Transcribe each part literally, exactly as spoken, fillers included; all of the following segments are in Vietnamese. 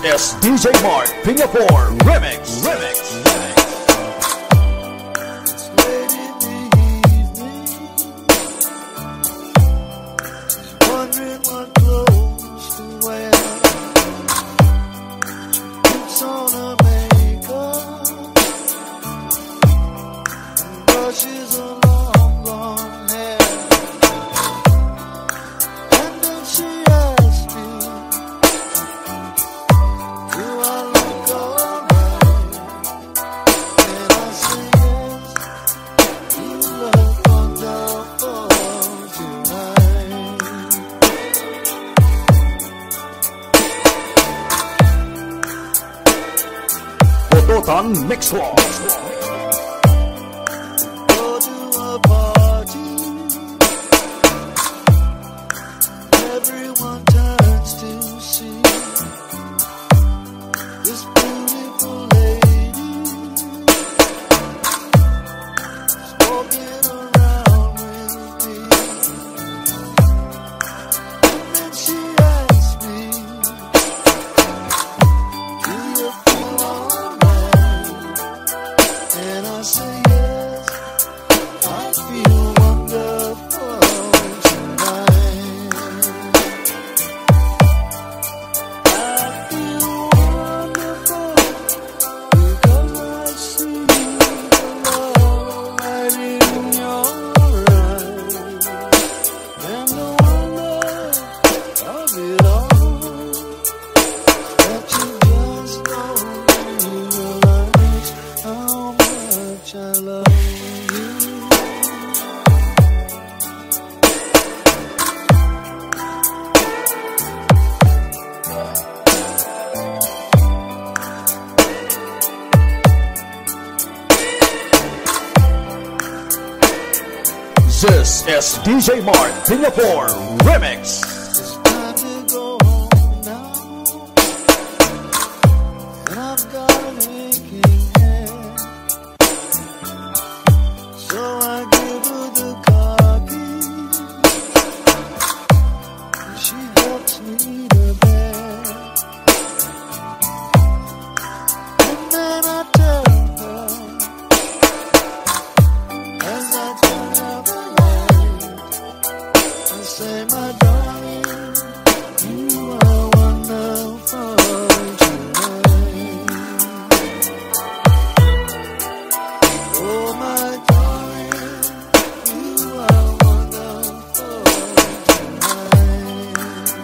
is D J Mark Singapore Remix. Remix. Remix. It's late in the evening. She's wondering what clothes to wear. Puts on her makeup and brushes her long, long hair. And then she asks me, do I look alright? And I say yes, you look wonderful tonight. Bototan Mix Law. Go to a party, everyone turns to see this beautiful lady walking around with me. And then she asks me, do you feel alright? And I say yes, I feel wonderful tonight. I feel wonderful because I see the love right in your eyes, and the wonder of it all, that you just don't realize how much I love you. This is D J Mark Singapore Remix. It's time to go home now, and I've got an aching head. So I give her the car keys, and she helps me to bed. And then I tell her, as I turn out the light, I say, my darling, you are wonderful tonight. Oh, my darling, you are wonderful tonight.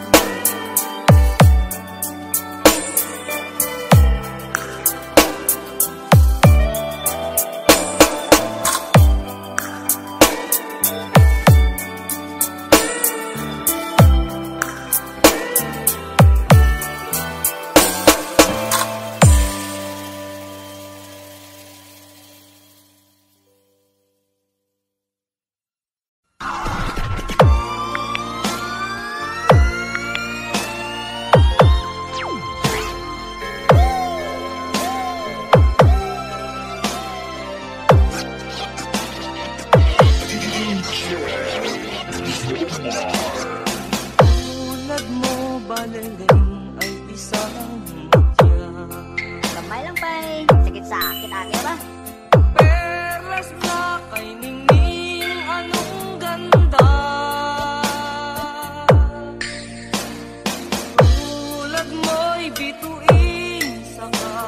Tulad mo balaling ay isang mutya. Kamay lang pa'y sakit-sakit ate ba? Perlas na kay ningning anong ganda. Tulad mo'y bituin sa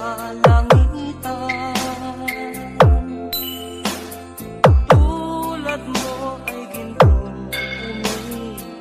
kalangitan. Tulad mo ay gintong umibig.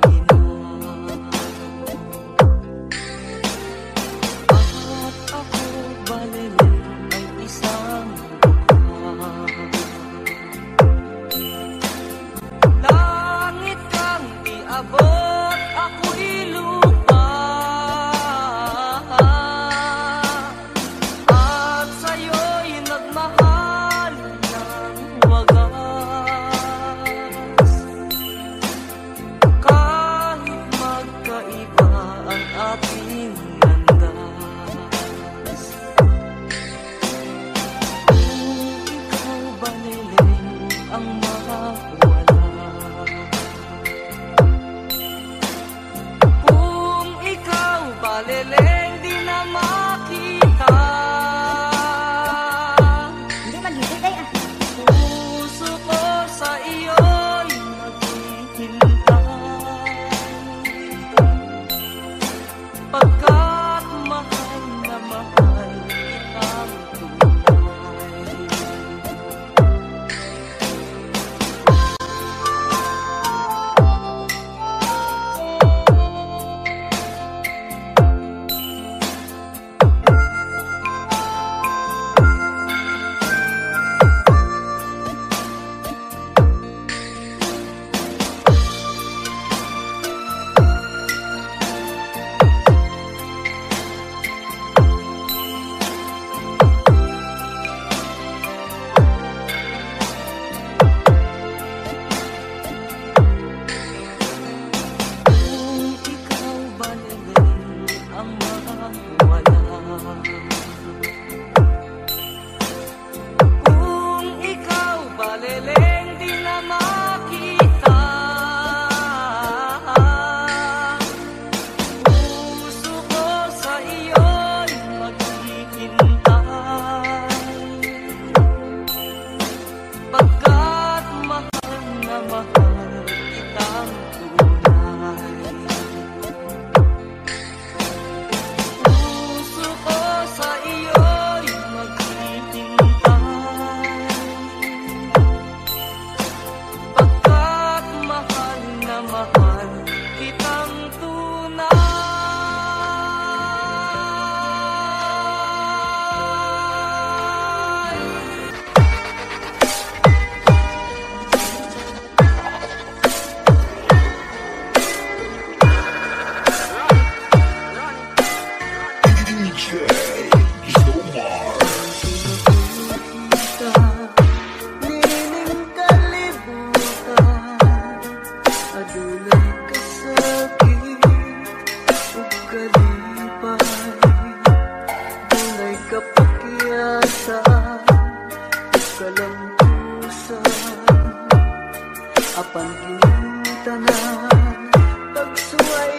kalampusan apan gintanan pagsuway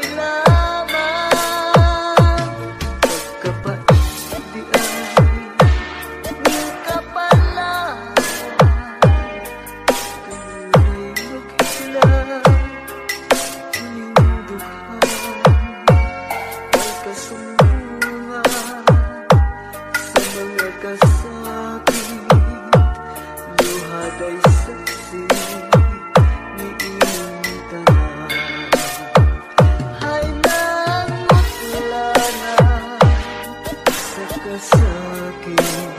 lamang pagkapait di ay ning kapalaran kanunay maghilang ning dughan ay kasumbungan sa mga kasakit luhad ay saksi ni inyong tanan ay nangutlanan sa kasakit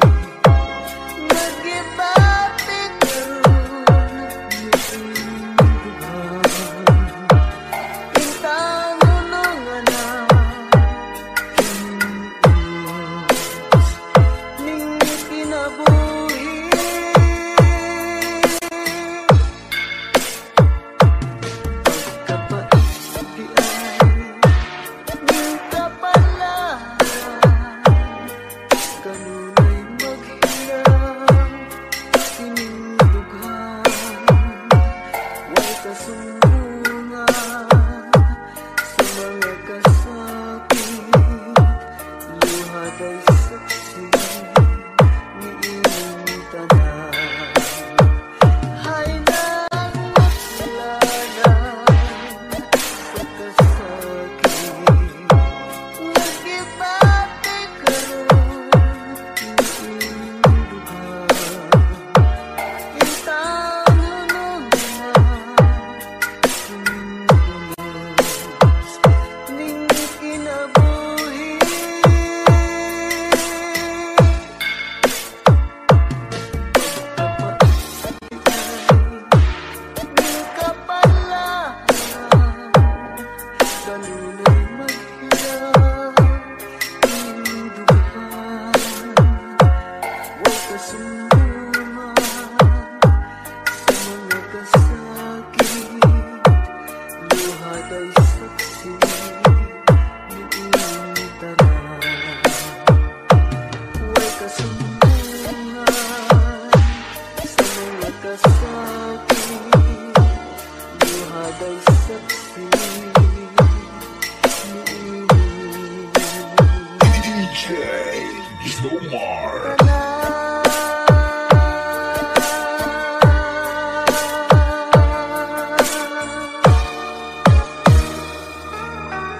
nagibati karon ni inyong dughan intang nunungan na kinius ning kinabuhi pagkapait di ay ning kapalaran kanunay maghilang kining dughan way kasumbungan sa mga kasakit luhad ay saksi ni inyong tanan ay nangutlanan sa kasakit nagibati karon ni inyong dughan intang nunungan kinius ning kinabuhi ning kapalaran kanunay maghilang ning dughan way kasumbungan sa mga kasakit luhad ay saksi ni inyong tanan way kasumbungan sa mga kasakit luhad ay saksi ni inyong D J Zomar. tanan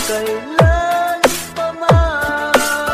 Magpakailan pa man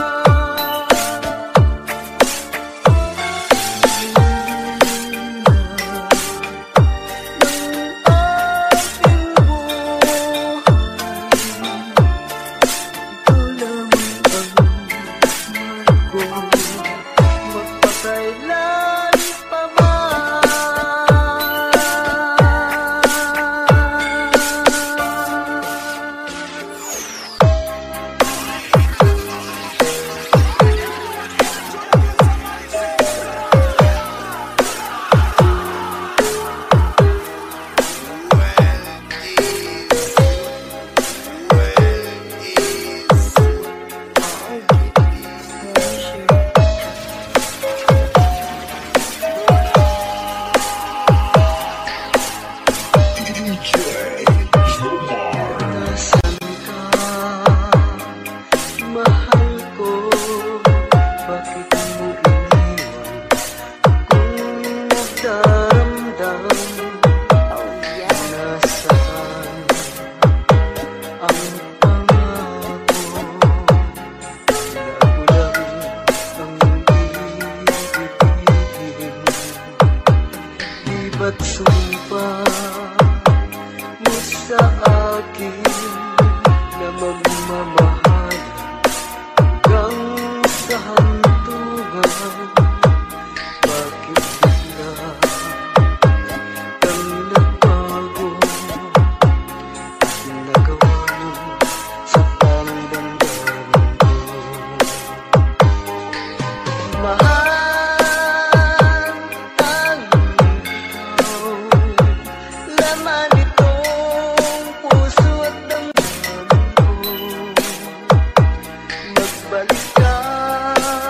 ba't sumpa mo sa akin na magmamahal hanggang sa hantungan? Bakit bigla kang nagbago? Nagawa mo sa pamdamdamin ko. Mahal balikan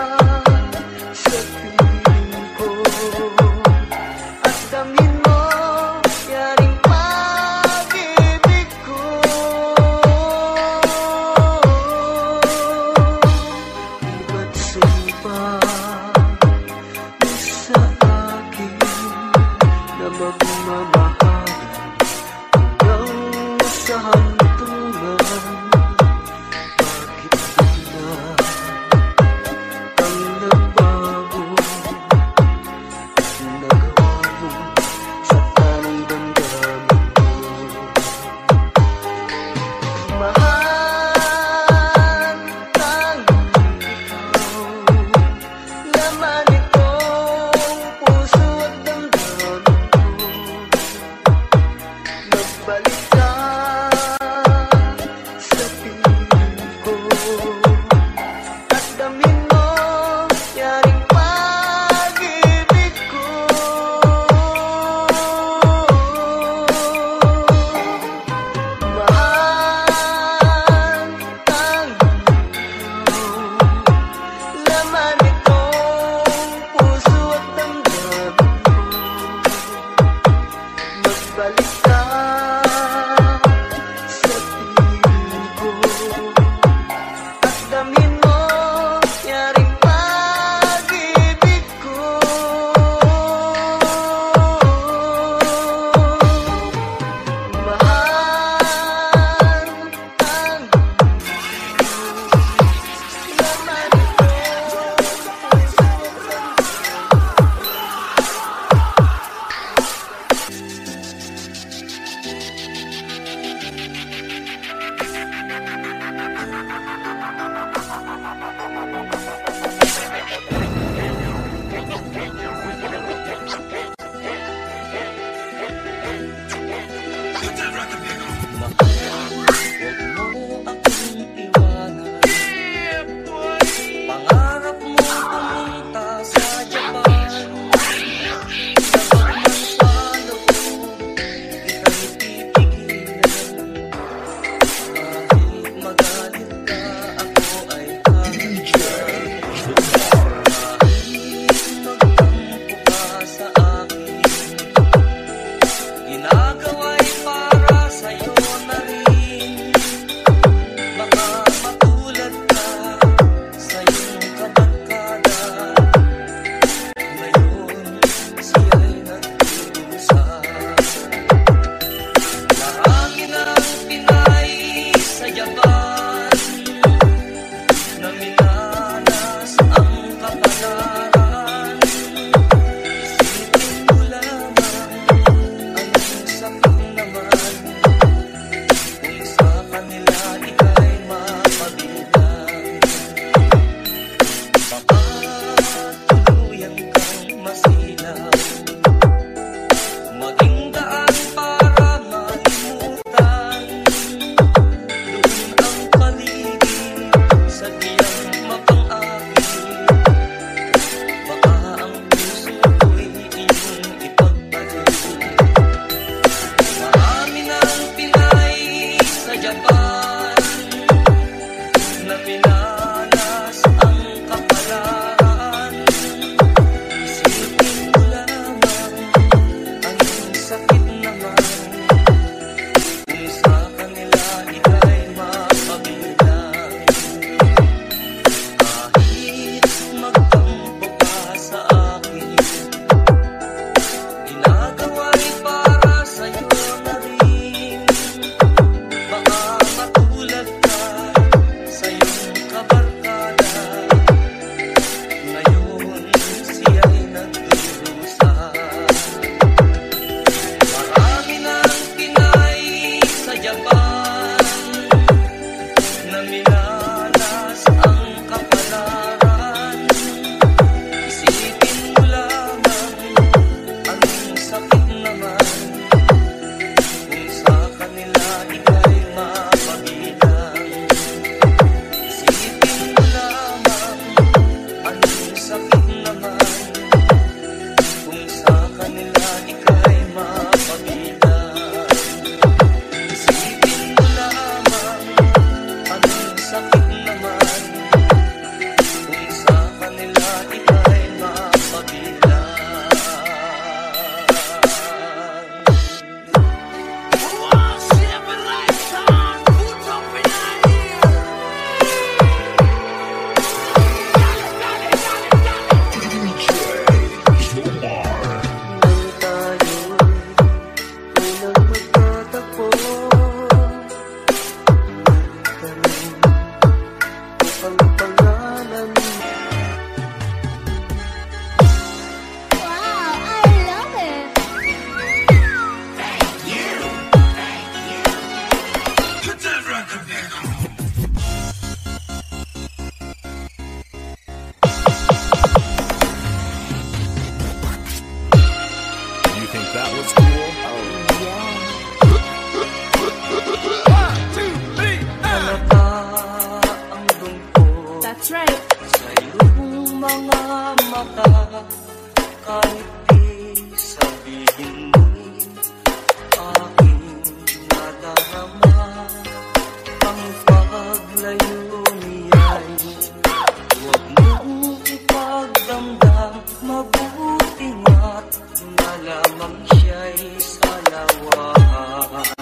Halata ang lungkot. That's right. Sa iyong mga mata, kahit di sabihin mo'y aking nadarama. Ang paglayo niya'y huwag mong ipagdamdam. Mabuti nga't na lamang siya'y salawahan.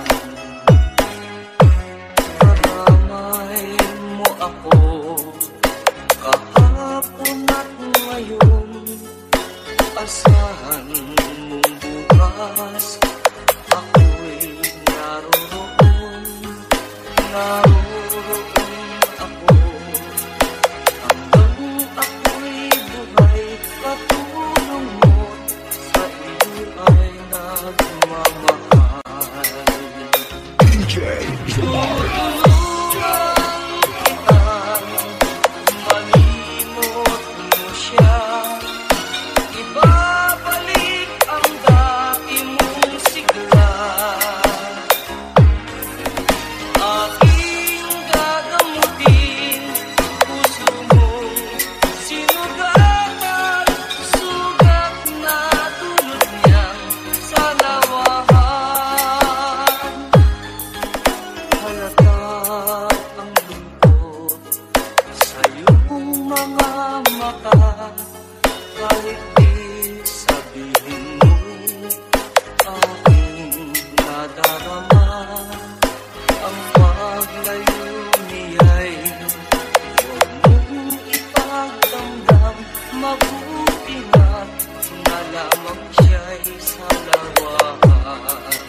Karamay mo ako kahapon at ngayon. Asahan mong bukas ako'y naroroon. Naroroon ako hanggang ako'y buhay. Katulong mo't sa iyo ay nagmamahal. D J Jamar. Tulungan kitang malimot mo siya. Ibabalik ang dati mong sigla. Aking gagamutin puso mong sinugatan. Sugat na dulot niyang salawahan. Halata ang lungkot sa iyong mga mata. Kahit di sabihin mo'y aking nadarama. Ang paglayo niya'y huwag mong ipagdamdam. Mabuti nga't na lamang siya'y salawahan.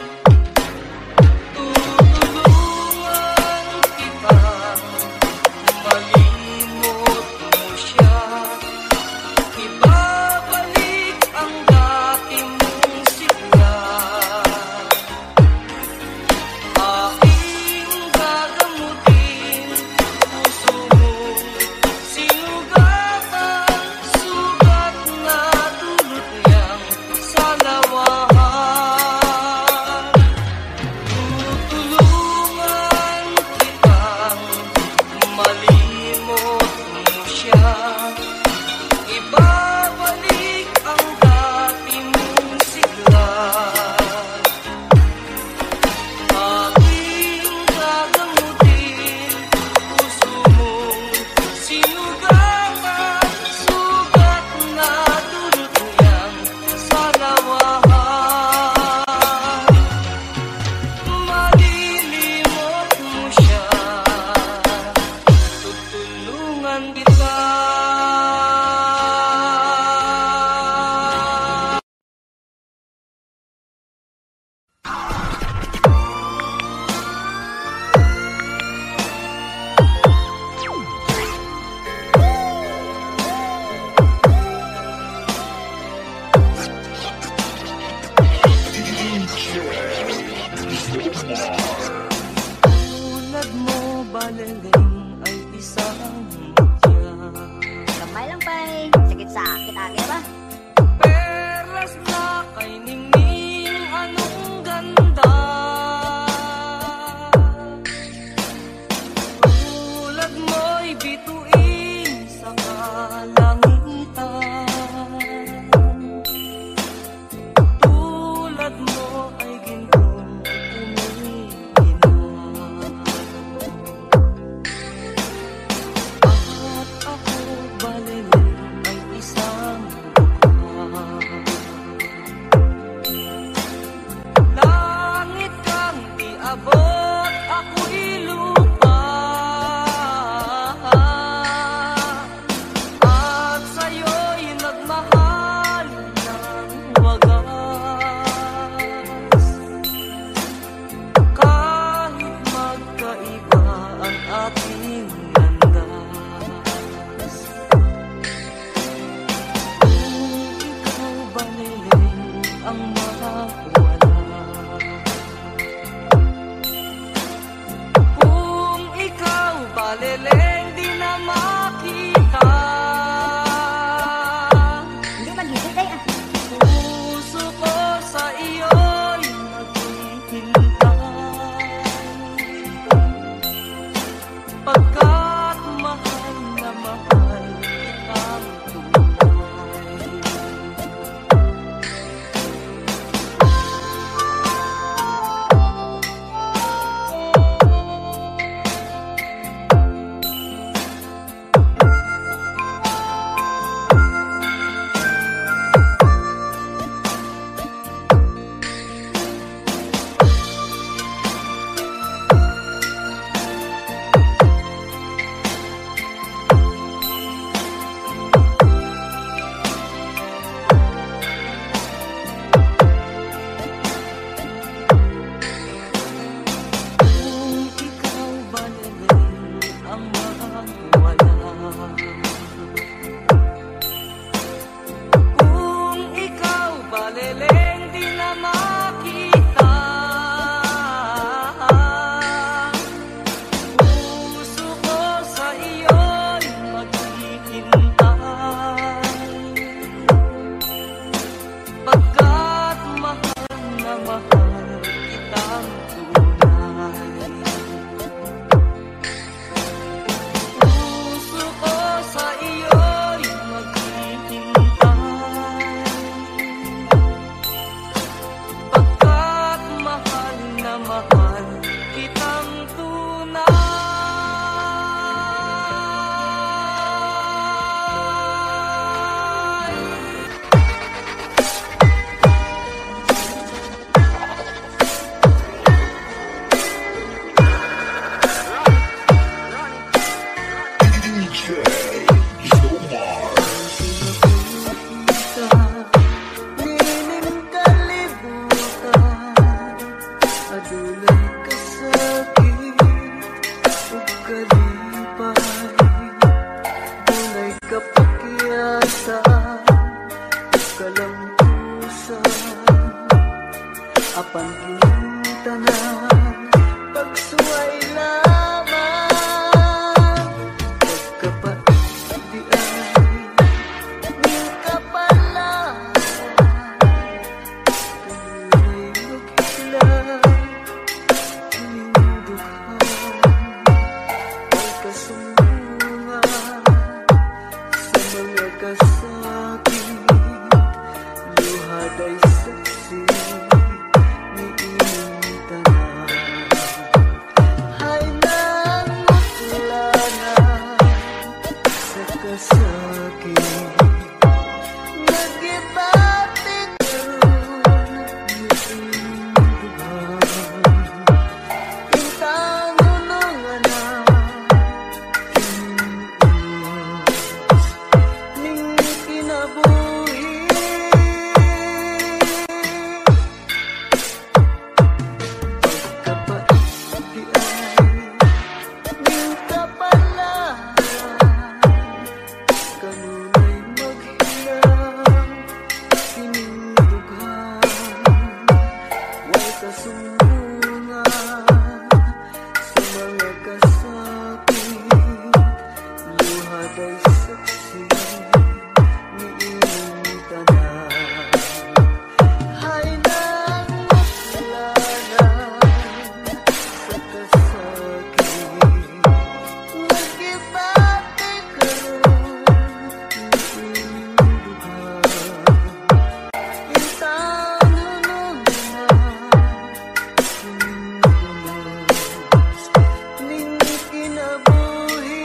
Tutulungan kitang malimot mo siya. Ibabalik ang dati mong sigla. Aking gagamutin puso mong sinugatan. Sugat na dulot niyang salawahan. Tutulungan kitang malimot mo siya. Ibabalik ang dati mong sigla. Aking gagamutin puso mong sinugatan. Sugat na dulot niyang salawahan. Malilimot mo siya. Tutulungan kita. Tulad mo balaling ay isang mutya. Kamay lang pa'y sakit-sakit ate ba? Perlas na kay ningning anong ganda. Tulad mo'y bituin sa kalangitan. Tulad mo ay gintong umiinom. At ako baliling ay isang bukha. Langit kang iabot, ako'y lupa. At mapangintanan, pagsuway lamang, pagkapait di ay ning kapalaran, kanunay maghilay, ning dughan, ay kasunungan sa mga kasakit, luhad ay saksi ni inyong tanan. Hay nang makulanan sa kasakit, nag-ibatik karoon ni inyong dughan. Intang unungan na kiniunos ning kinabuhi, pagkapait di ay ning kapalaran, kanunay maghilang kining dughan, way kasunungan sa mga kasakit, luhad ay saksi ni inyong tanan. Hay nang makulanan sa kasakit, nag-ibatik karoon ni inyong dughan. Intang hunungan kiniunos ning kinabuhi,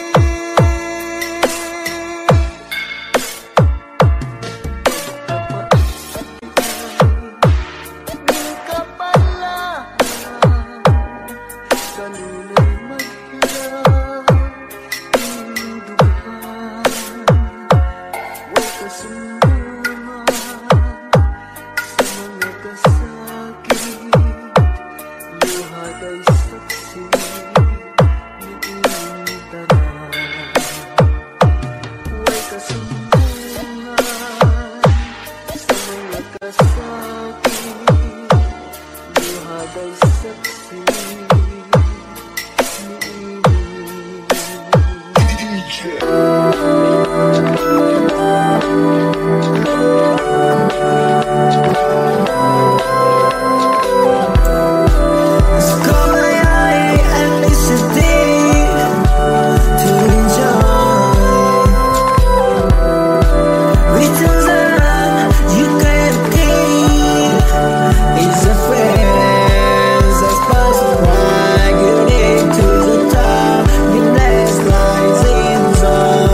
ning kapalaran, kanunay maghilang ning dughan, way kasunungan sa mga kasakit, luhad ay saksi ni inyong tanan. Way kasunungan sa mga kasakit, luhad ay saksi ni Like you need to the top, the next lies in zone.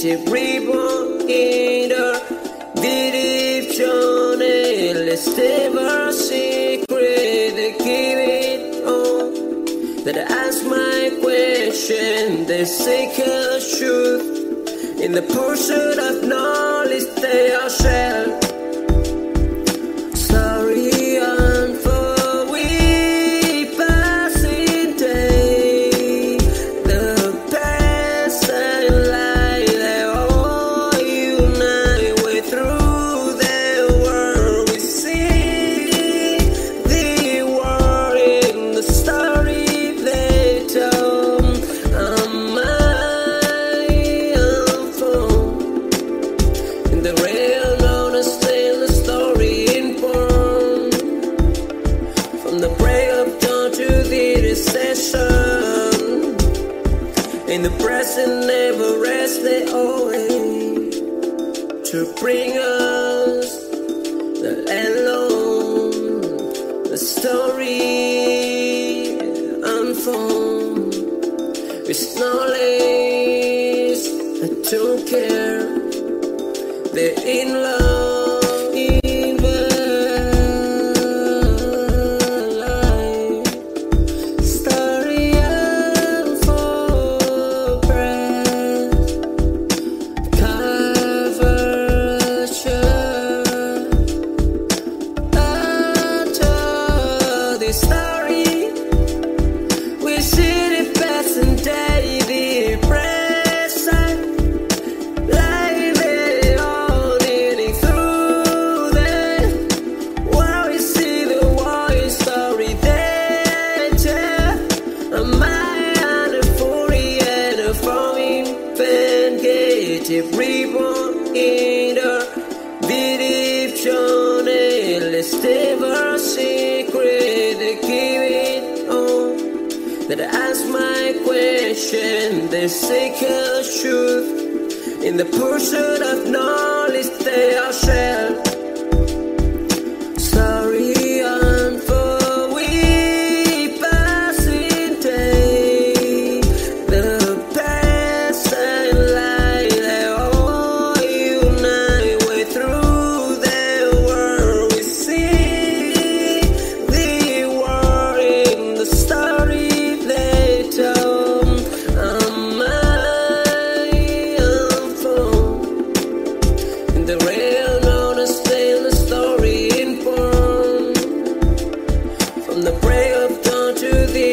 Creative reborn in the deep journey. Let's save our secret and keep it on. That I ask my question, they seek a truth. In the pursuit of knowledge, they are shell. Story unfold, we passing day. The past and light, they all unite. Way through the world, we see the world in the story they told. Um, The real known as still the story informed. From the break of dawn to the recession. In the present never rest they always to bring us the alone. The story unfold with knowledge I don't care. They're in love, in the light. Story unfold, breath, cover a shirt. After the story, we see the past and day, the present. Reborn in the deep journey. Let's save our secret and keep it on. That I ask my question, they seek a truth. In the pursuit of knowledge, they are shell. Sorry, unfold, we passing day. The past and life. The real known as still the story informed. From the break of dawn to the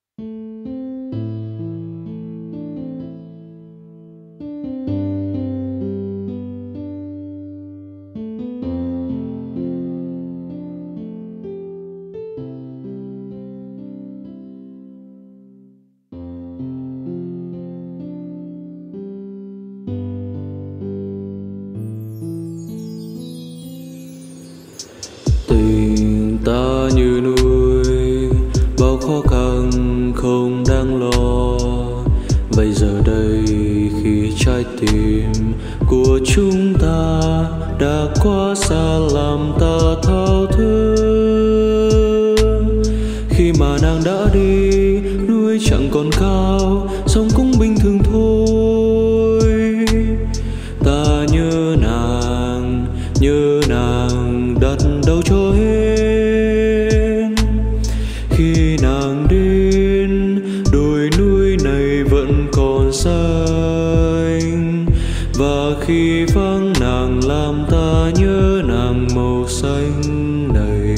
Tình ta như núi, bao khó khăn không đáng lo. Vậy giờ đây khi trái tim của chúng ta đã quá xa làm ta thao thức. Khi mà nàng đã đi, núi chẳng còn cao, sông cũng bình thường thôi. Ta nhớ nàng, nhớ nàng đặt đâu cho hết. Khi nàng đến, đồi núi này vẫn còn xanh. Và khi vắng nàng làm ta nhớ nàng màu xanh này.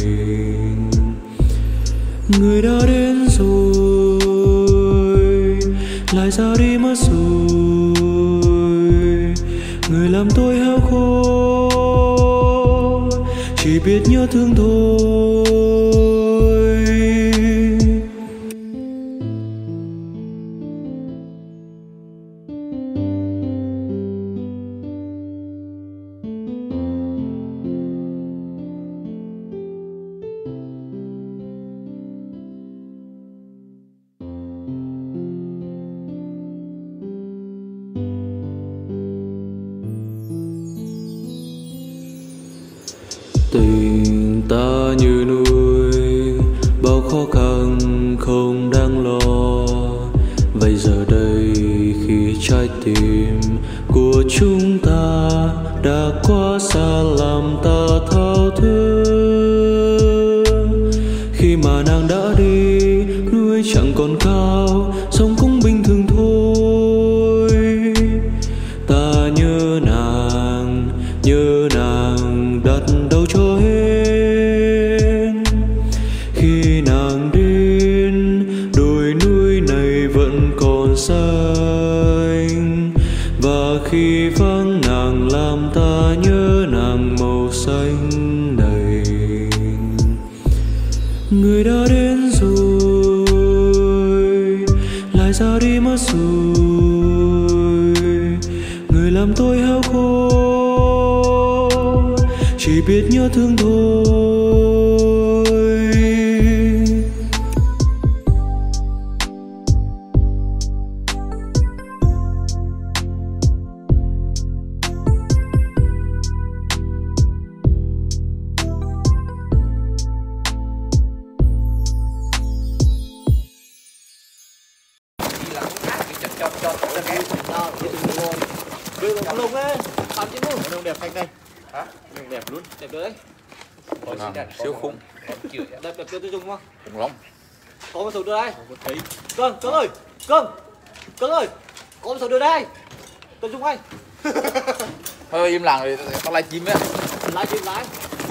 Người đã đến rồi, lại ra đi mất rồi. Người làm tôi heo khô, chỉ biết nhớ thương thôi. Tình ta như núi, bao khó khăn không đáng lo. Vậy giờ đây khi trái tim của chúng ta đã quá xa làm ta thao thức. Khi mà nàng đã đi, núi chẳng còn cao, sông cũng bình thường thôi. Ta nhớ nàng, nhớ nàng đặt đâu cho hết. Khi nàng đến, đồi núi này vẫn còn xanh. Và khi vắng nàng làm ta nhớ nàng màu xanh này. Người đã đến rồi, lại ra đi mất rồi. Người làm tôi heo khô, chỉ biết nhớ thương thôi. Lùng á, làm chứ luôn. Nó đẹp xanh đây. Hả? Nó đẹp luôn. Đẹp đấy. Còn à, siêu khủng. Đẹp đẹp cho tôi dùng không? Khủng lắm. Có một số đưa đây. Không thấy. Cưng, Cưng ơi. Cưng. Cưng ơi. Có một số đưa đây. Tôi dùng anh. Thôi im lặng rồi, tao live chim á. Live chim lái.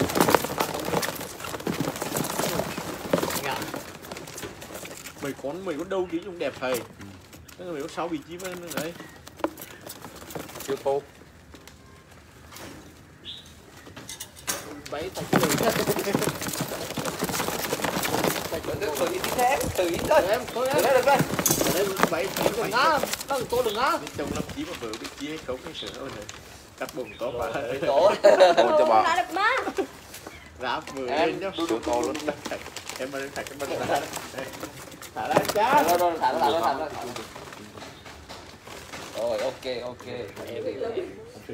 Mày con mày con đâu tí dùng đẹp thầy. Nó mày có sáu bị chim nữa đấy. Siêu tô. Bảy thành cái Tự ý thế, tự ý thôi. em, thôi em. Được rồi. Đây bảy chín đừng ngá, nó tôi đừng ngá. Trong năm chín mà vừa biết chia hay không cái sữa ơi này. Cắt bùng có mà. Tổ. Ôi cho bà. Được má. Ráp vừa lên nhá. Siêu tô luôn. Em mà lên thạch cái bên ra. Thả ra cha. Rồi rồi, thả ra, thả ra, thả ra. Rồi, ok, ok. Em đi rồi.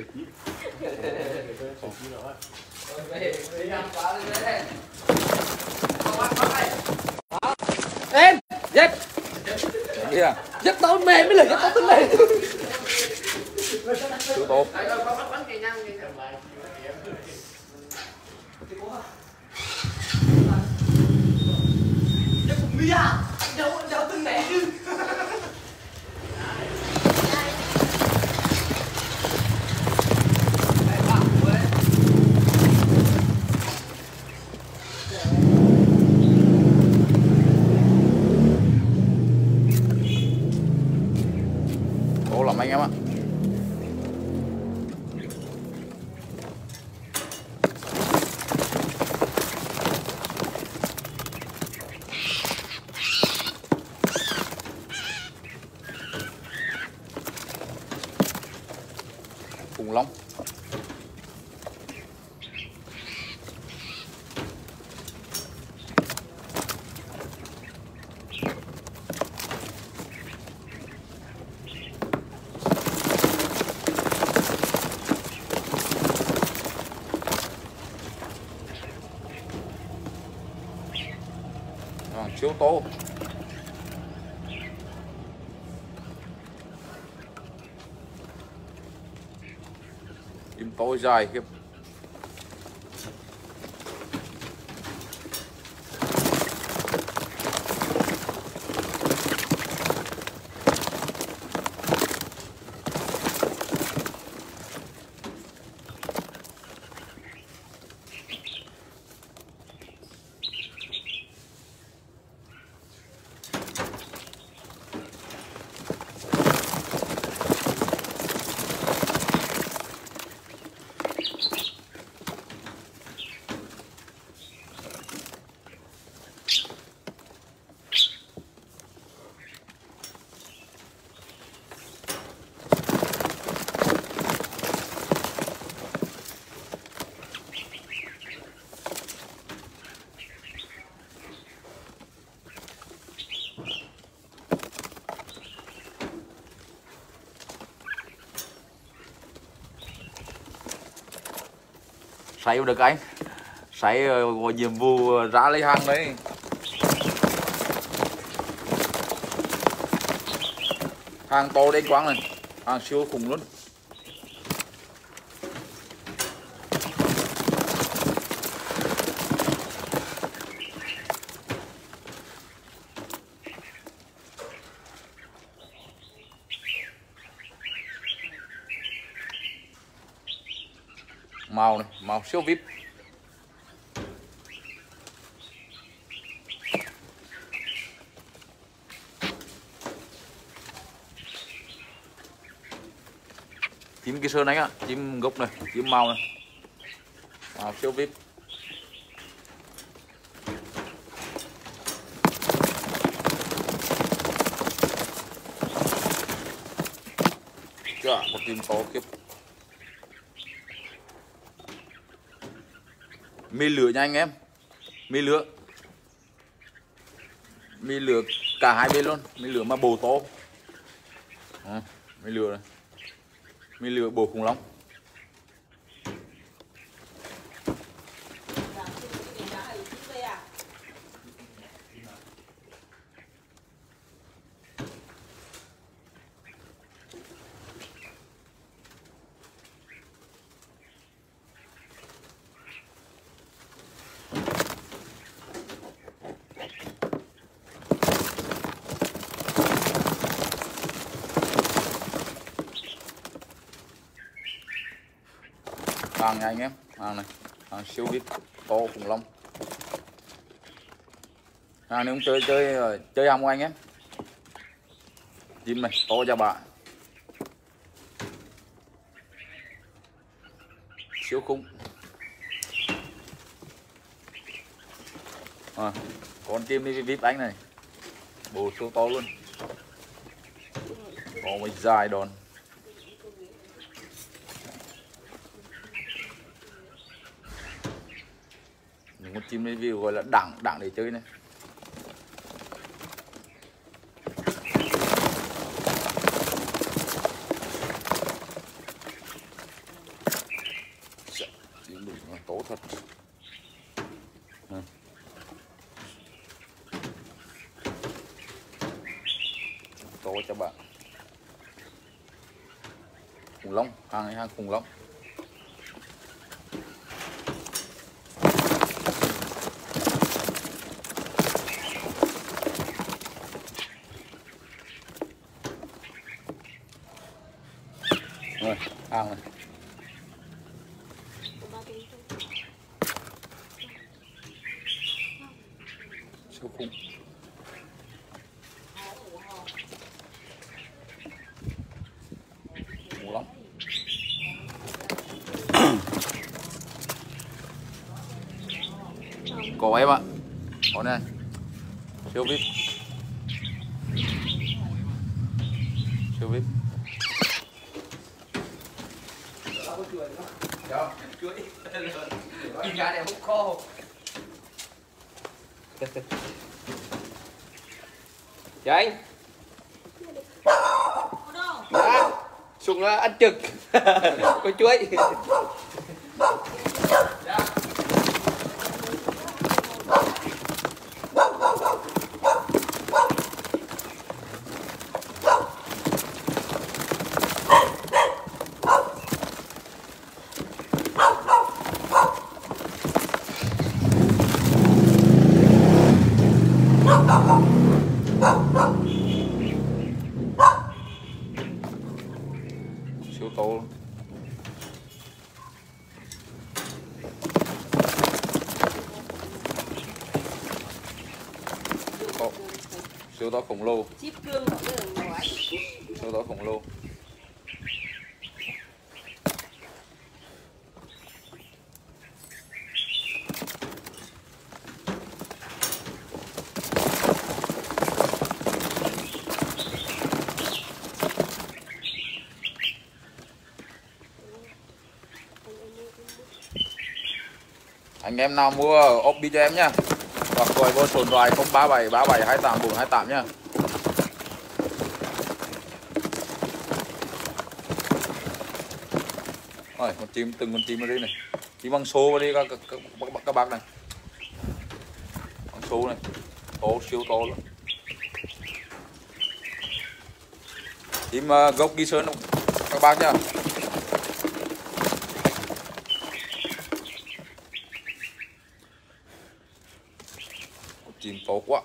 Em, dép. Kìa. Dép tao mềm mới là dép tao tính mềm. Siêu tô. Mía, đâu đâu tính mềm chứ. Ồ làm anh em ạ. Khủng long. À, siêu tô. Im tối dài khiếp. Sấy được anh. Sấy có nhiệm vụ ra lấy hàng đấy. Hàng to đến quán này. Hàng siêu khủng luôn. Màu này, màu siêu vip. Chim cái sơn này á, chim gốc này, chim màu này. Màu siêu vip. Chà, một chim to kiếp. Mi lửa nha anh em. Mi lửa. Mi lửa cả hai bên luôn, mi lửa mà bồ to. À, mi lửa này. Mi lửa bồ khủng long. Hàng nha anh em, hàng này, hàng siêu vip to khủng long. Hàng này cũng chơi chơi chơi hàng của anh em. Chim này to cho bà. Siêu khủng. À, con chim đi vip anh này, bồ siêu to luôn. Có mấy dài đòn. Một chim review gọi là đẳng đẳng để chơi này. Chim đủ nó tốt thật. À. To cho bạn. Khủng long, hàng này hàng khủng long. Rồi, hàng này. Siêu khủng. Khủng lắm. Có em ạ. Có này. Siêu vip. Siêu vip. Chuối. Nhìn ra để hút khô. Dạ anh. Dạ. Sùng nó ăn trực. Có chuối. Dạ. Siêu to luôn. Oh, siêu to khổng lồ. Siêu to khổng lồ. Anh em nào mua ốp bi cho em nhá, hoặc gọi vô số điện thoại không ba bảy ba bảy hai tám bốn hai tám nhá. Rồi, con chim từng con chim ở đây này, chim bằng xô vào đi các, các, các, các bác này, bằng xô này, to siêu to luôn. Chim uh, gốc ghi sơn các bác nhá. Chim to quá.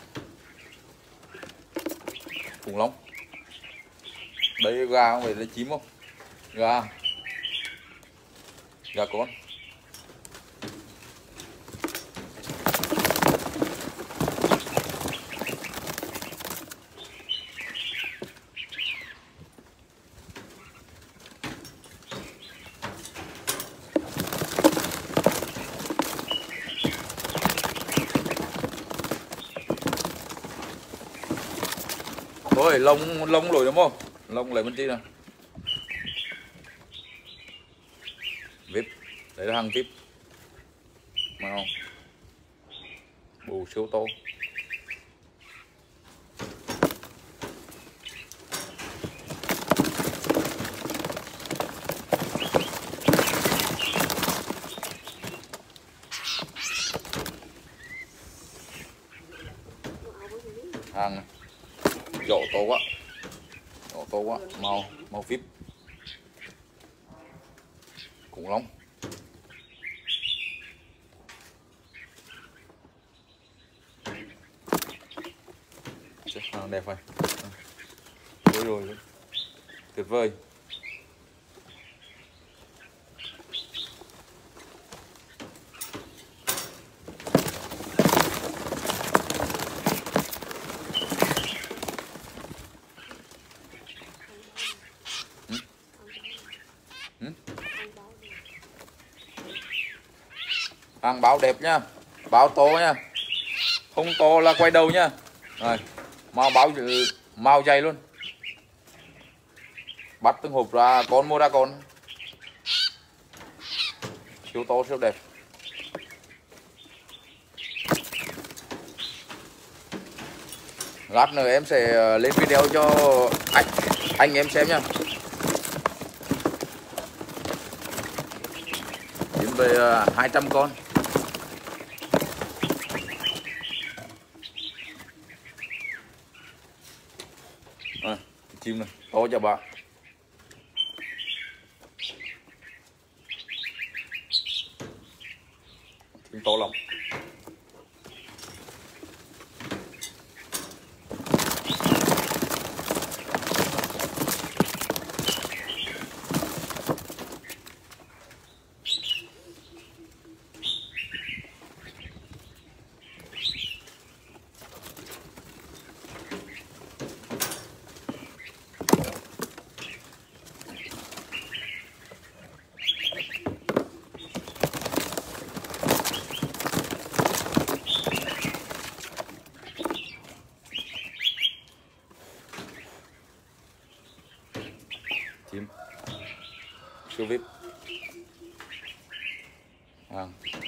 Khủng long. Đấy gà không phải là chim không? Gà. Gà con. Thôi lông lông lồi đúng không? Lông lấy bên chi nào. Vip, đấy là hàng vip. Màu. Bù siêu to. Hàng này. Dỗ to quá, dỗ to quá, màu màu vip, khủng long, hàng đẹp này, rồi rồi, tuyệt vời. Hàng báo đẹp nha, báo to nha, không to là quay đầu nha. Rồi, màu báo màu dày luôn, bắt từng hộp ra con mua ra con, siêu to siêu đẹp. Lát nữa em sẽ lên video cho anh anh em xem nha. Đến về hai trăm con. À, chim này to cho bà. Chim to lắm. Chim siêu vip hàng.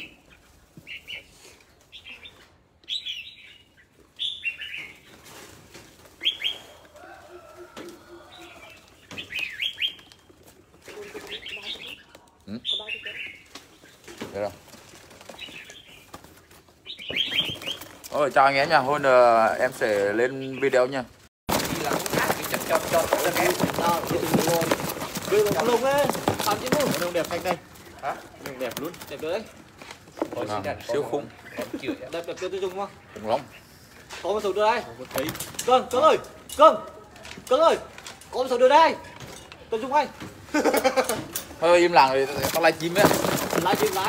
Ừ? Đây rồi. Ôi chào anh em nha, hôm uh, em sẽ lên video nha. Đưa vào lông ấy, làm chứ luôn. Lông đẹp xanh đây. Hả? Lông đẹp luôn, đẹp đấy. À, siêu khủng. Đẹp đẹp cho tôi dùng không? Khủng long. Có một số đưa đây. Thấy. Cưng, cưng ơi, cưng, cưng ơi, có một số đưa đây. Tôi dùng anh. Thôi im lặng rồi, tao live chim á. Live chim live.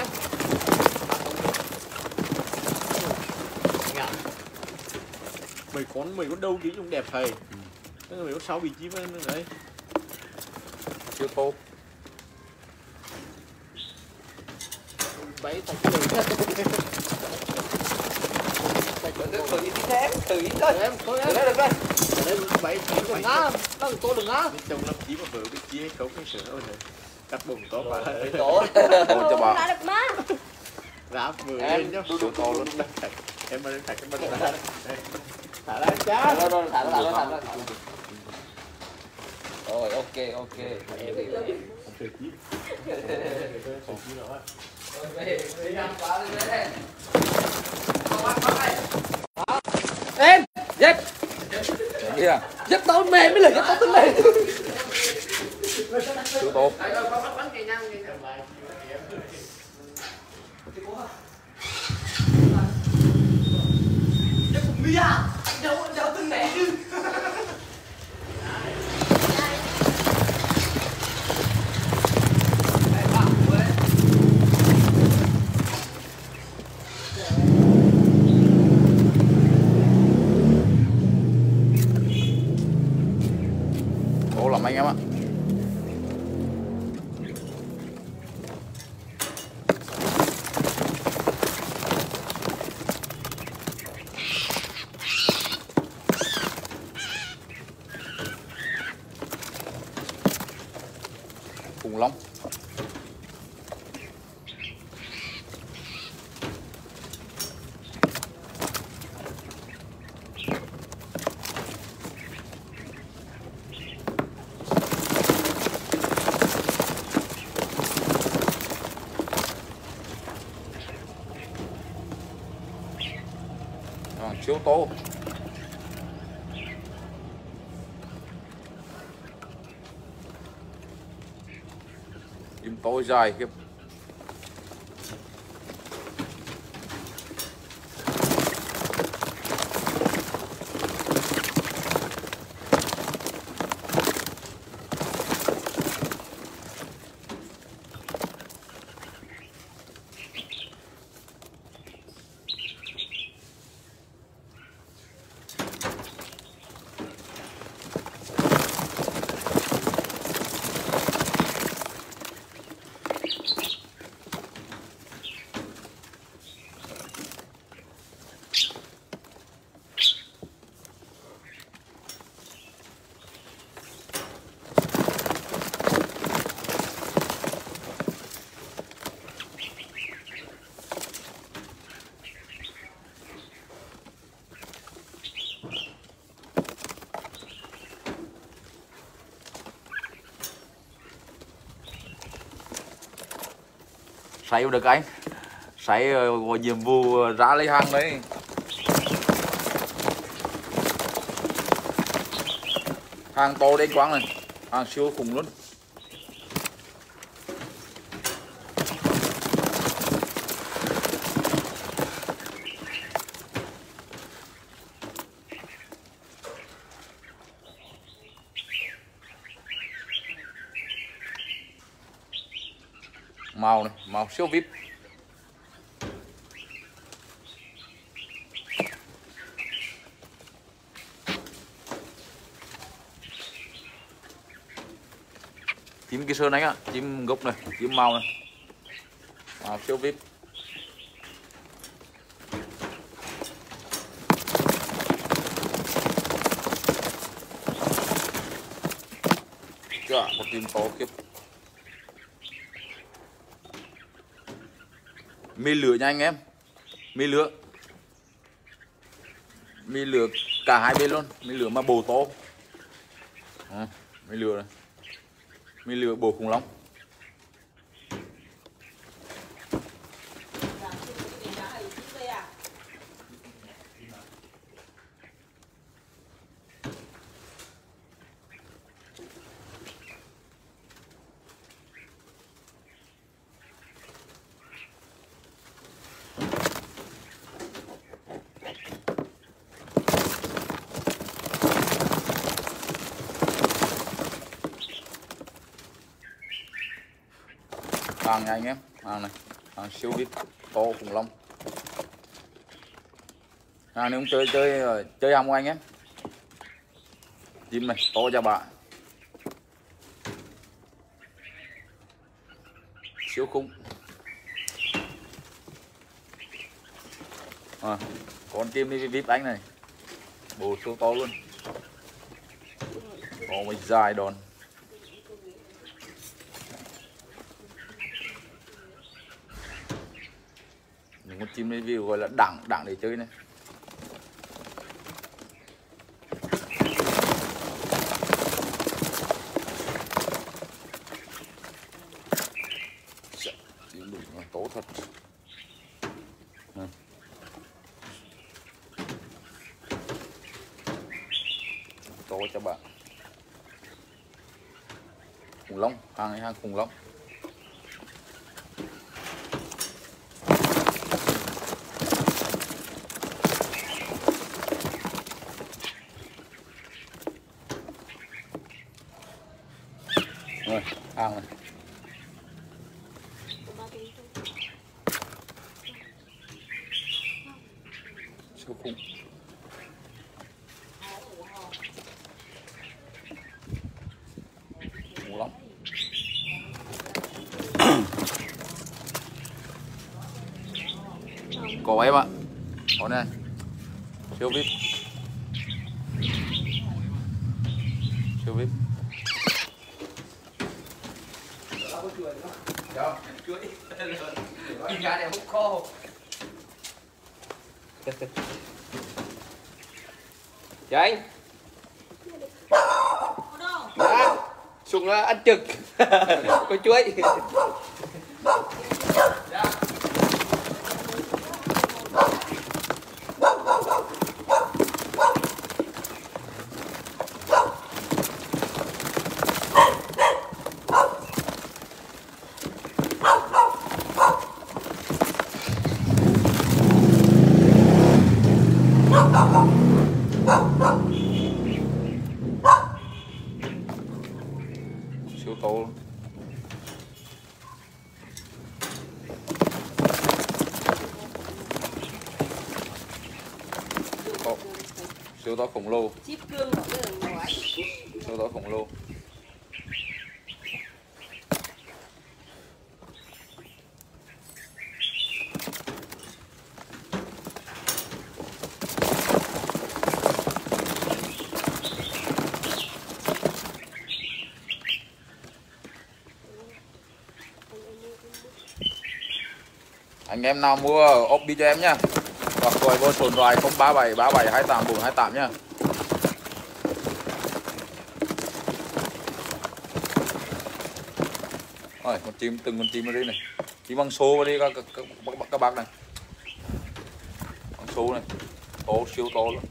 Mày con mày con đâu chứ dùng đẹp thầy. Nó mày có sáu bị chim nữa đấy. Siêu to. Bảy thành từ. Thử ít thêm, thử ít thôi. Em, thôi em. Được đây. Đây bảy thành đừng ngá, nó to đừng ngá. Trong năm chí mà vừa biết chia hay không cái sữa rồi. Cắt bụng có bà. Tổ. Ôi cho bà. Ráp vừa lên nhá. Siêu to luôn. Em ơi thả cái bánh ra. Thả ra cha. Rồi rồi thả ra thả ra thả ra. Rồi ok ok. Em đi rồi. Thử chí. Thử chí rồi. Em, dẹp. Kìa. Dẹp tao mềm mới là dẹp tao tính mềm. Siêu to. Đâu đâu tính mẹ chứ. lắm anh em ạ. Khủng long. Siêu to. Chim to dài khiếp. Sấy được anh. Sấy có nhiệm vụ ra lấy hàng đấy. Hàng to đến quáng này. Hàng siêu khủng luôn. Màu này, màu siêu vip. Chim kia sơn anh ạ, chim gốc này, chim màu này. Màu siêu vip. Chà, một chim to kiếp. Mi lửa nha anh em. Mi lửa. Mi lửa cả hai bên luôn. Mi lửa mà bồ to. À, mi lửa này. Mi lửa bồ khủng long. Hàng này anh em, hàng này, hàng siêu vip to khủng long. Hàng này cũng chơi chơi chơi hàng của anh em. Chim này to cho bạn. Siêu khủng. À, con chim đi vip anh này, bồ siêu to luôn. Có mấy dài đòn. Những con chim review gọi là đẳng đẳng để chơi này. Chim đủ nó tốt thật. To cho bạn. Khủng long, hàng này hàng khủng long. Rồi, hàng này. Siêu khủng. Có em ạ. Có này. Siêu vip. Siêu vip. Đi ra để hút khô. Dạ anh. Dạ. Xuống là ăn trực. Có chuối. Dạ. Siêu to luôn. To. Siêu to khổng lồ. Siêu to khổng lồ. Anh em nào mua ốp đi cho em nhá. Hoặc gọi vô số điện thoại không ba bảy ba bảy hai tám bốn hai tám nhá. Rồi, con chim từng con chim ở đây này. Chim bằng số vào đi các, các, các, các bác này. Bằng số này. To siêu to luôn.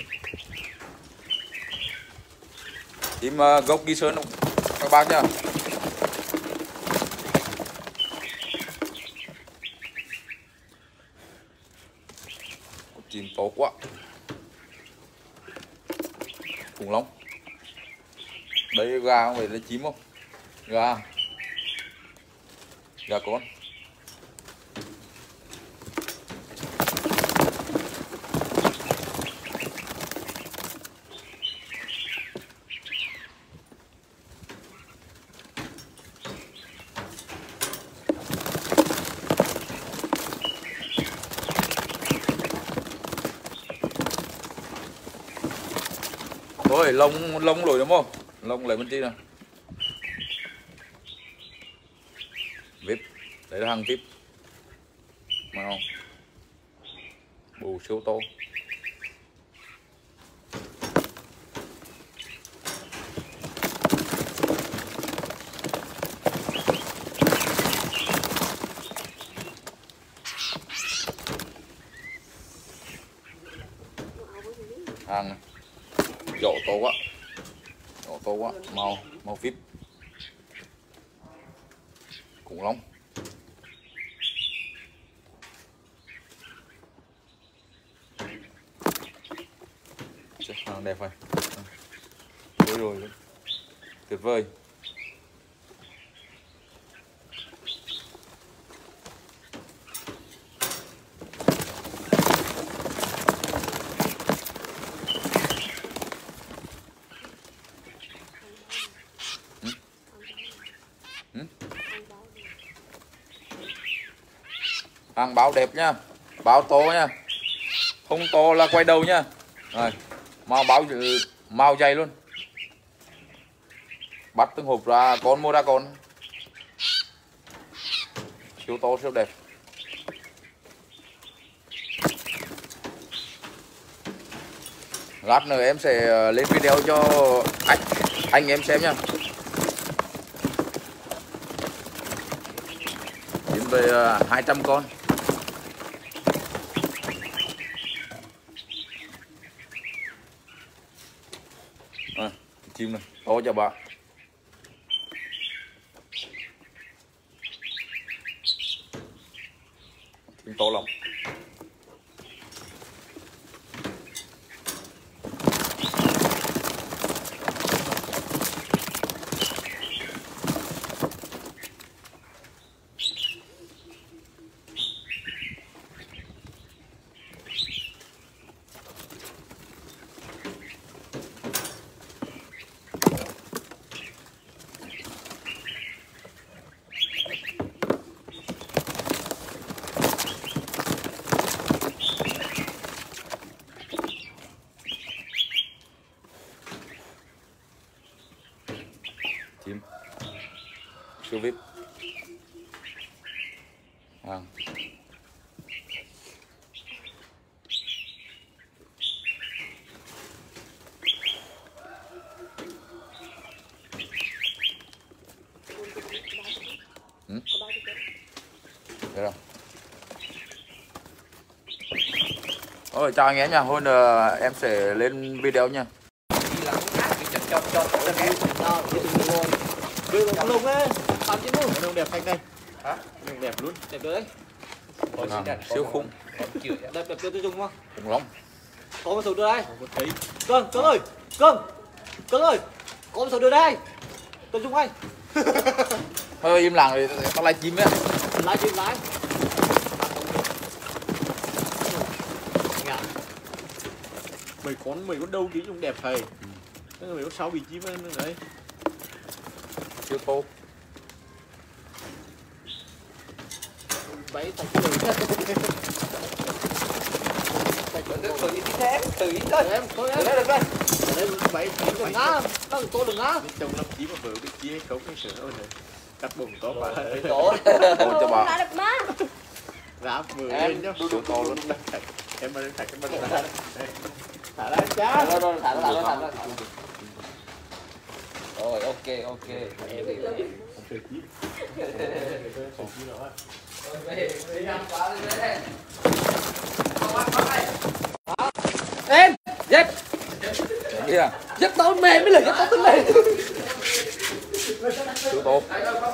Chim uh, gốc ghi sơn các bác nhá. Chim to quá. Khủng long. Đấy gà không phải là chim không? Gà. Gà con. Thôi lông lông lồi đúng không? Lông lấy bên trên này. Vip, đấy là hàng vip. Màu bù siêu to. Hàng này. Dỗ to quá. Dỗ to quá, màu màu vip. Khủng long. Hàng đẹp rồi. Rồi rồi. Tuyệt vời. Hàng báo đẹp nhá, báo to nhá, không to là quay đầu nhá. Rồi, màu báo màu dày luôn, bắt từng hộp ra con mua ra con, siêu to siêu đẹp. Lát nữa em sẽ lên video cho anh anh em xem nhá. Đến về hai trăm con. À, chim này to cho bạn. Chim to lắm. Chim siêu vip. À. Ừ. Được rồi. Ôi chào anh em nha, hôm nay em sẽ lên video nha. Cho cho cho em. Nào, đi từng ngồi. Đưa lùng lùng ấy. Ăn chứ luôn. Nó đẹp anh đây. Hả? Nó đẹp luôn. Đẹp rồi đấy. À, siêu khủng. Đẹp đẹp cho tôi dùng không? Khủng lắm. Có một số đưa đây. Cưng, cưng ơi. Cưng. Cưng ơi. Có một số đưa đây. Tôi dùng anh. Thôi im lặng rồi, tao live chim á. Live chim live. Mấy con mấy con đâu tí cũng đẹp thầy. Nó mấy con sáu bị chim nữa đấy. Siêu tô. Bảy thành người. Thành người tự ý thế, tự ý thôi. Em, thôi em. Đây được đây. Đây bảy chim Đừng ngã, đừng tôi đừng ngã. Trong năm chim mà vợ bị chia hay không cái sữa rồi. Cắt bụng có bà. Tổ. Tô cho bà. Đã được má. Ráp vừa lên nhá. Siêu to luôn. Em mà thạch cái bên này. Thả ra cha. Rồi rồi, thả ra, thả ra, thả ra. Rồi, ok, ok. Em đi rồi. Em, dép. Kia. Dép tao mềm mới là dép tao tính này. Siêu tô.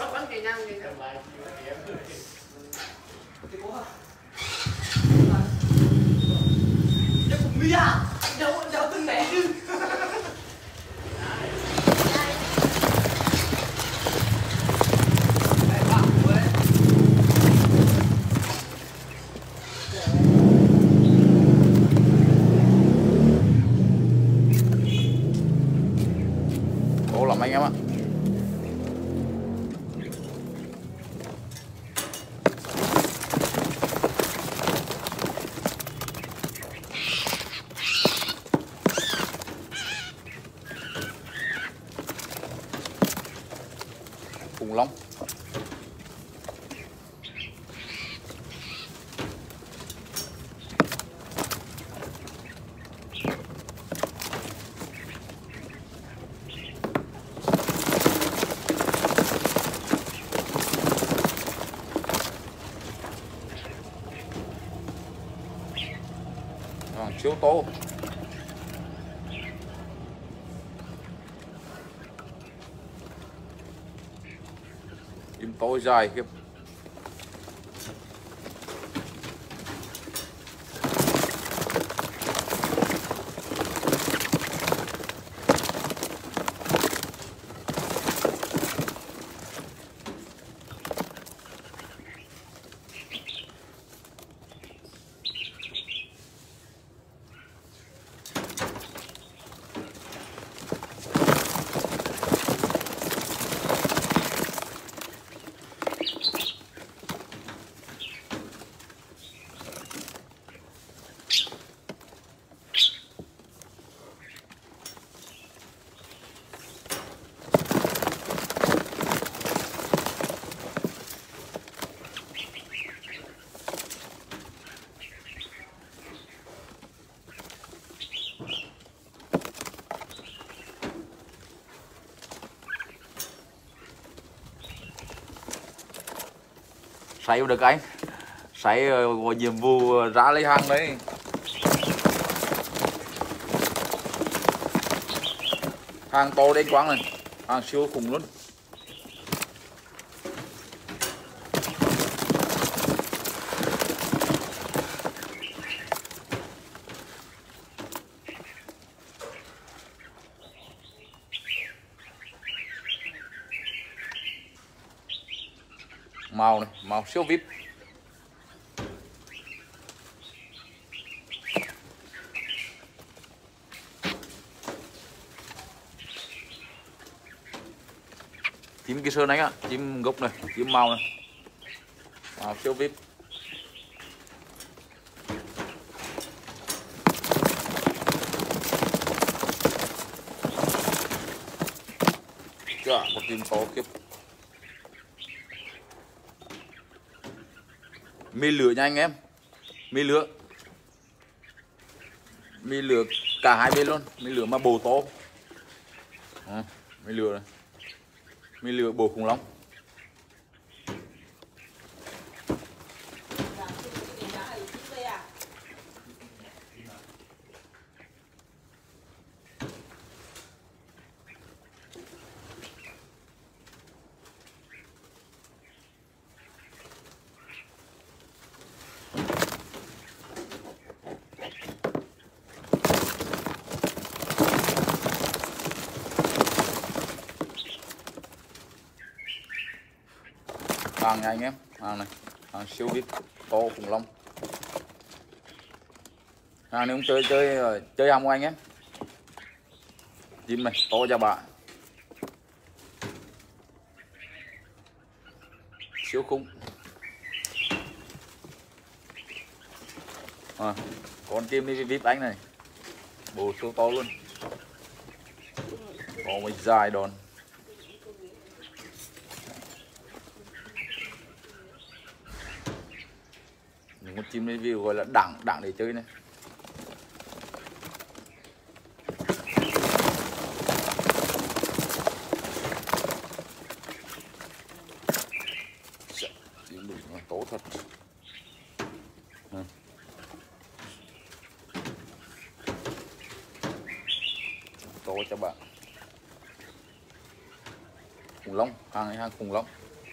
Ồ lắm anh em ạ. Khủng long. À, siêu tô. Chim tô dài khiếp. Sấy được anh. Sấy có nhiệm vụ ra lấy hàng đấy. Hàng to đến quang này. Hàng siêu khủng luôn. Màu này, màu siêu vip. Chim kia sơn anh ạ, chim gốc này, chim màu này. Màu siêu vip. Chà, con chim to kiếp. Mi lửa nha anh em. Mi lửa. Mi lửa cả hai bên luôn. Mi lửa mà bồ to. À, mi lửa này. Mi lửa bồ khủng long. Hàng nha anh em, hàng này, hàng siêu vip to khủng long. Hàng này cũng chơi chơi chơi hàng của anh em. Chim này to cho bà. Siêu khủng. À, con chim đi vip anh này, bồ siêu to luôn. Có một dài đòn. Một chim review gọi là đẳng đẳng để chơi này. Chim đỉnh nó tốt thật. À. To cho bạn. Khủng long, hàng này hàng khủng long.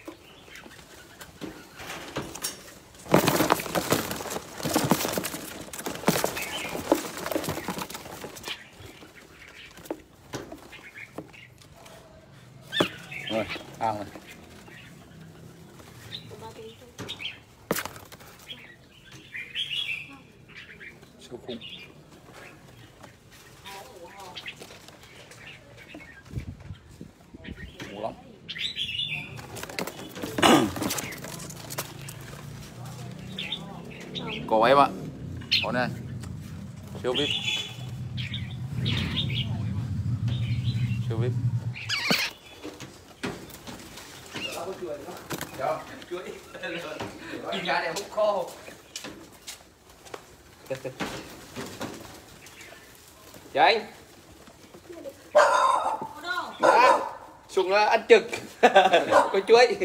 Rồi, hàng này. Siêu khủng. Khủng lắm. Có em ạ. Có này. Siêu vip. Siêu vip. Nhìn gà này hút khô. Chị dạ, xuống là ăn trực. Có chuối.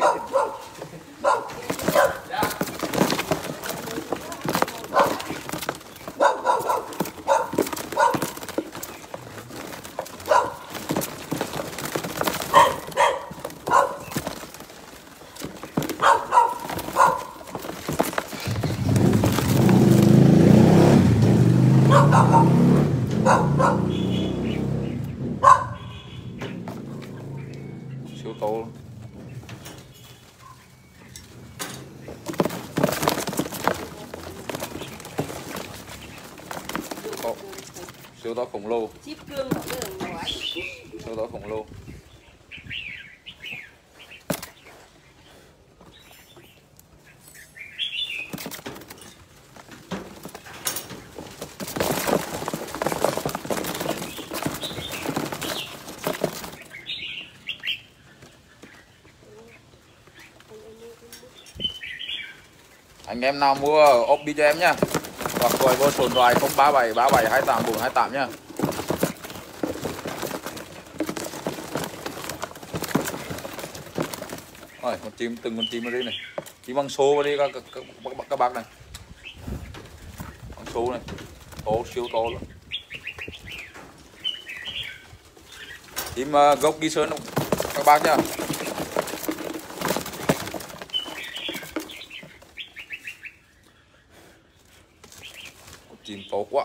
Siêu to luôn. Có. Siêu to khổng lồ. Siêu to khổng lồ. Anh em nào mua ốp đi cho em nhá. Hoặc gọi vô số điện thoại không ba bảy ba bảy hai tám bốn hai tám nhá. Rồi, con chim từng con chim ở đây này. Chim bằng số vào đi các các, các, các, các bác này. Bằng số này. To siêu to lắm. Chim uh, gốc ghi sơn các bác nhá. Chim to quá.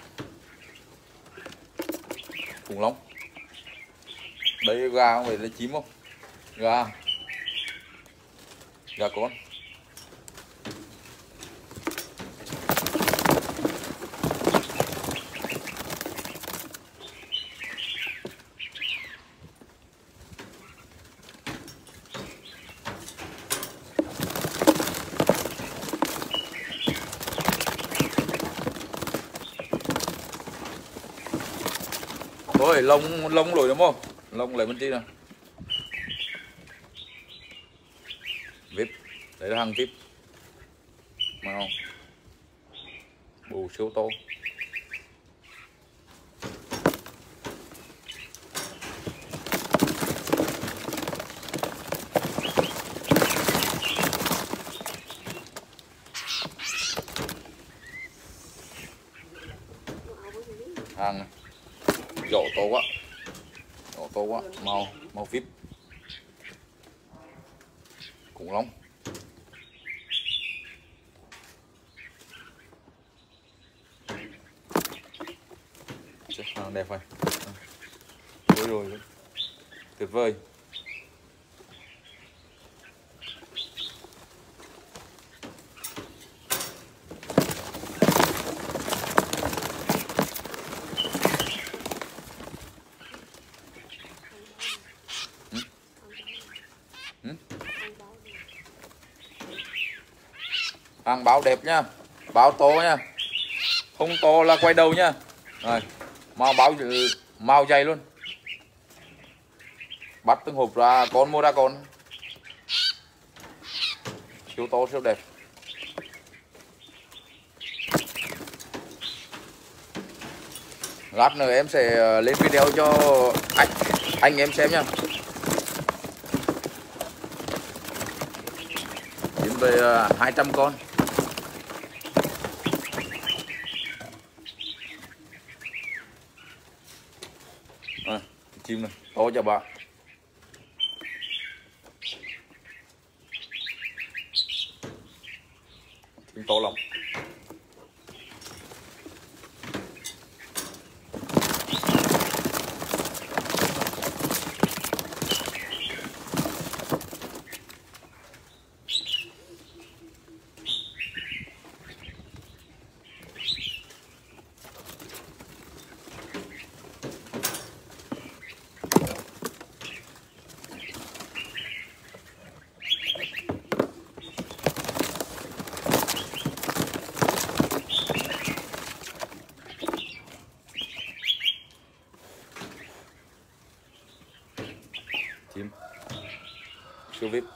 Khủng long. Đấy gà không phải là chim không? Gà. Gà con. Ôi lông lông lồi đúng không? Lông lấy bên tí nào. vê i pê, đấy là hàng vê i pê màu bù siêu to. Hàng này dỗ to quá, dỗ to quá, màu màu vê i pê khủng long. Hàng đẹp rồi, rồi rồi, tuyệt vời. Ừ. Ừ. Hàng báo đẹp nha, báo to nha, không to là quay đầu nha. Rồi. Màu báo màu dày luôn, bắt từng hộp ra con mua ra con, siêu to siêu đẹp. Lát nữa em sẽ lên video cho anh anh em xem nha. Đến về hai trăm con. À, chim này to cho bạn. Chim to lắm. Chim siêu vê i pê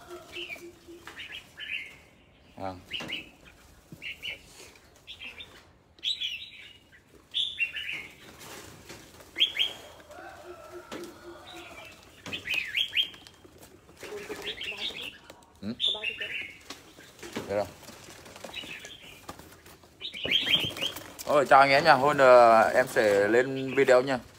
hàng. Ừ. Đây rồi. Ôi chào anh em nha, hôm nay em sẽ lên video nha.